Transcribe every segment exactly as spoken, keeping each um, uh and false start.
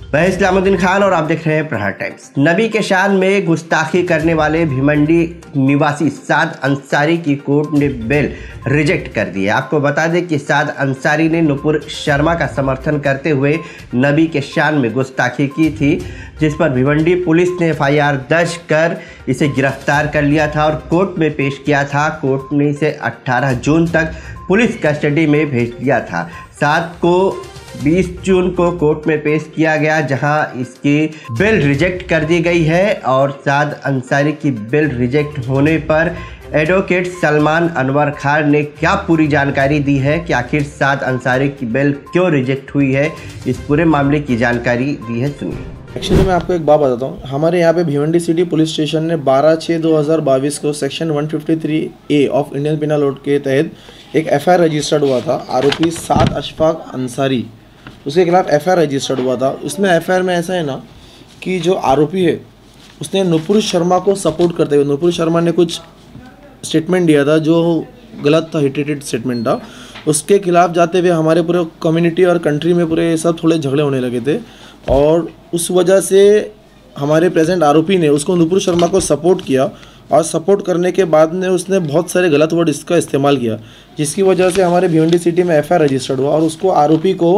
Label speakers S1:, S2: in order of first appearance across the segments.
S1: मैं इस्लामुद्दीन खान और आप देख रहे हैं प्रहार टाइम्स। नबी के शान में गुस्ताखी करने वाले भिवंडी निवासी साद अंसारी की कोर्ट ने बेल रिजेक्ट कर दी है। आपको बता दें कि साद अंसारी ने नुपुर शर्मा का समर्थन करते हुए नबी के शान में गुस्ताखी की थी, जिस पर भिवंडी पुलिस ने एफ आई आर दर्ज कर इसे गिरफ्तार कर लिया था और कोर्ट में पेश किया था। कोर्ट ने इसे अठारह जून तक पुलिस कस्टडी में भेज दिया था। साद को बीस जून को कोर्ट में पेश किया गया, जहां इसकी बेल रिजेक्ट कर दी गई है। और साद अंसारी की बेल रिजेक्ट होने पर एडवोकेट सलमान अनवर खान ने क्या पूरी जानकारी दी है कि आखिर साद अंसारी की बेल क्यों रिजेक्ट हुई है, इस पूरे मामले की जानकारी दी है, सुनिए।
S2: एक्चुअली मैं आपको एक बात बताता हूँ। हमारे यहाँ पे भिवंडी सिटी पुलिस स्टेशन ने बारह छः दो हज़ार बाईस को सेक्शन एक सौ तिरेपन A of Indian penal code के तहत एक एफ आई आर रजिस्टर्ड हुआ था। आरोपी साद अशफाक अंसारी, उसके खिलाफ एफ आई आर रजिस्टर्ड हुआ था। उसमें एफ आई आर में ऐसा है ना कि जो आरोपी है उसने नुपुर शर्मा को सपोर्ट करते हुए, नुपुर शर्मा ने कुछ स्टेटमेंट दिया था जो गलत था, हिटेटेड स्टेटमेंट था, उसके खिलाफ जाते हुए हमारे पूरे कम्युनिटी और कंट्री में पूरे सब थोड़े झगड़े होने लगे थे। और उस वजह से हमारे प्रेजेंट आरोपी ने उसको नुपुर शर्मा को सपोर्ट किया और सपोर्ट करने के बाद में उसने बहुत सारे गलत वर्ड इसका इस्तेमाल किया, जिसकी वजह से हमारे भिवंडी सिटी में एफ आई आर रजिस्टर्ड हुआ। और उसको आरोपी को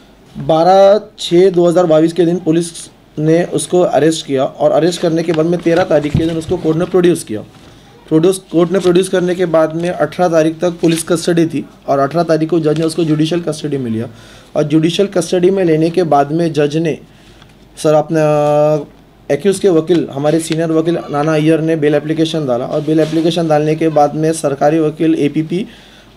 S2: बारह छः दो हज़ार बाईस के दिन पुलिस ने उसको अरेस्ट किया और अरेस्ट करने के बाद में तेरह तारीख के दिन उसको कोर्ट ने प्रोड्यूस किया। प्रोड्यूस कोर्ट ने प्रोड्यूस करने के बाद में अठारह तारीख तक पुलिस कस्टडी थी और अठारह तारीख को जज ने उसको जुडिशल कस्टडी में लिया। और जुडिशल कस्टडी में लेने के बाद में जज ने सर अपना एक्यूज़ के वकील, हमारे सीनियर वकील नाना अय्यर ने बेल एप्लीकेशन डाला और बेल एप्लीकेशन डालने के बाद में सरकारी वकील ए पी पी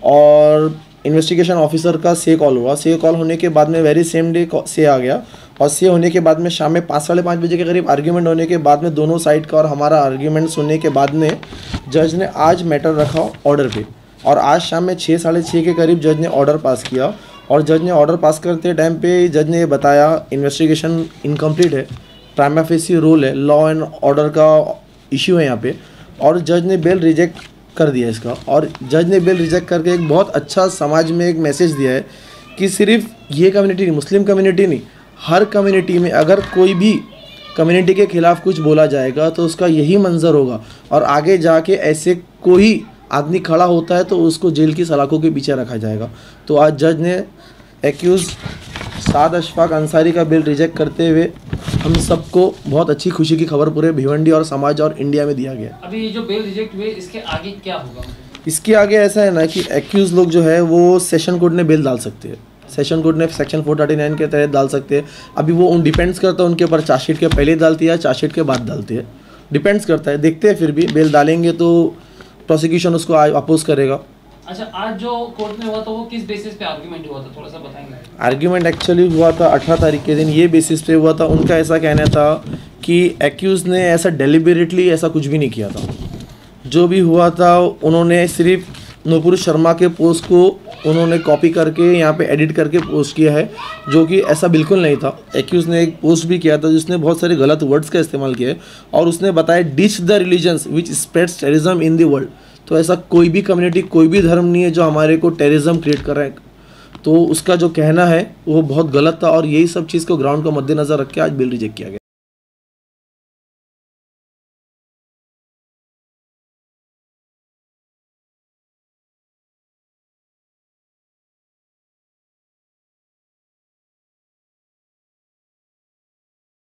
S2: और इन्वेस्टिगेशन ऑफिसर का से कॉल हुआ। से कॉल होने के बाद में वेरी सेम डे से आ गया और से होने के बाद में शाम में पाँच साढ़े पाँच बजे के करीब आर्ग्यूमेंट होने के बाद में दोनों साइड का और हमारा आर्ग्यूमेंट सुनने के बाद में जज ने आज मैटर रखा ऑर्डर पे। और आज शाम में छः साढ़े छः के करीब जज ने ऑर्डर पास किया। और जज ने ऑर्डर पास करते टाइम पे जज ने ये बताया इन्वेस्टिगेशन इनकम्प्लीट है, प्राइमा फेसी रूल है, लॉ एंड ऑर्डर का इश्यू है यहाँ पे। और जज ने बेल रिजेक्ट कर दिया इसका। और जज ने बेल रिजेक्ट करके एक बहुत अच्छा समाज में एक मैसेज दिया है कि सिर्फ ये कम्युनिटी नहीं, मुस्लिम कम्युनिटी नहीं, हर कम्युनिटी में अगर कोई भी कम्युनिटी के खिलाफ कुछ बोला जाएगा तो उसका यही मंजर होगा। और आगे जाके ऐसे कोई आदमी खड़ा होता है तो उसको जेल की सलाखों के पीछे रखा जाएगा। तो आज जज ने एक्यूज़ साद अशफाक अंसारी का बिल रिजेक्ट करते हुए हम सबको बहुत अच्छी खुशी की खबर पूरे भिवंडी और समाज और इंडिया में दिया गया।
S3: अभी ये जो बिल रिजेक्ट हुए इसके आगे क्या होगा?
S2: इसके आगे ऐसा है ना कि एक्यूज़ लोग जो है वो सेशन कोर्ट ने बेल डाल सकते हैं। सेशन कोर्ट ने सेक्शन चार सौ उनतालीस के तहत डाल सकते हैं। अभी वो उन डिपेंड्स करता है उनके ऊपर, चार्जशीट के पहले डालती है या चार्जशीट के बाद डालती है, डिपेंड्स करता है। देखते हैं, फिर भी बेल डालेंगे तो प्रोसिक्यूशन उसको अपोज करेगा।
S3: अच्छा, आज जो कोर्ट में हुआ था वो किस बेसिस पे आर्गुमेंट हुआ था, थोड़ा सा बताएंगे? आर्गुमेंट
S2: एक्चुअली हुआ था अठारह तारीख के दिन, ये बेसिस पे हुआ था। उनका ऐसा कहना था कि एक्यूज़ ने ऐसा डेलिबरेटली ऐसा कुछ भी नहीं किया था। जो भी हुआ था उन्होंने सिर्फ नुपुर शर्मा के पोस्ट को उन्होंने कॉपी करके यहाँ पे एडिट करके पोस्ट किया है, जो कि ऐसा बिल्कुल नहीं था। एक्यूज़ ने एक पोस्ट भी किया था जिसने बहुत सारे गलत वर्ड्स का इस्तेमाल किया है और उसने बताया ditch the religions which spreads terrorism in the world. तो ऐसा कोई भी कम्युनिटी, कोई भी धर्म नहीं है जो हमारे को टेररिज्म क्रिएट कर रहा है। तो उसका जो कहना है वो बहुत गलत था और यही सब चीज़ को ग्राउंड को मद्देनज़र रख के आज बिल रिजेक्ट किया गया।